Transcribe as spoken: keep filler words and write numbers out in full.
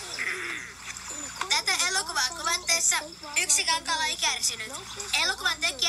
Tätä elokuvaa kuvatteessa yksikään kala ei kärsinyt. Elokuvan tekijät